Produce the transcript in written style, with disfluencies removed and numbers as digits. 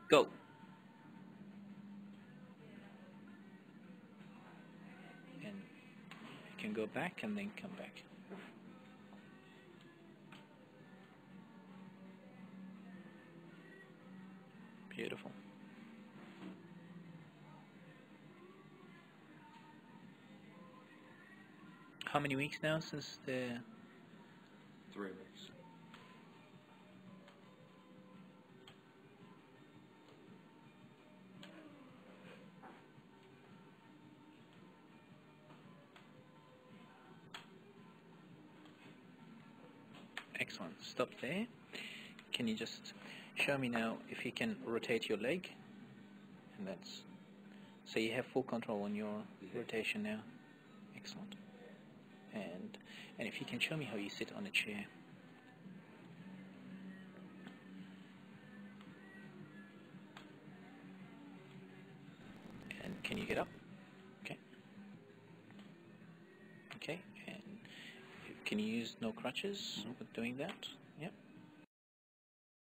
Go. And you can go back and then come back. Beautiful. How many weeks now since the... 3 weeks. Excellent. Stop there. Can you just show me now if you can rotate your leg? And that's... So you have full control on your rotation now. Excellent. And if you can show me how you sit on a chair. And can you get up? Okay. Okay. And can you use no crutches with doing that?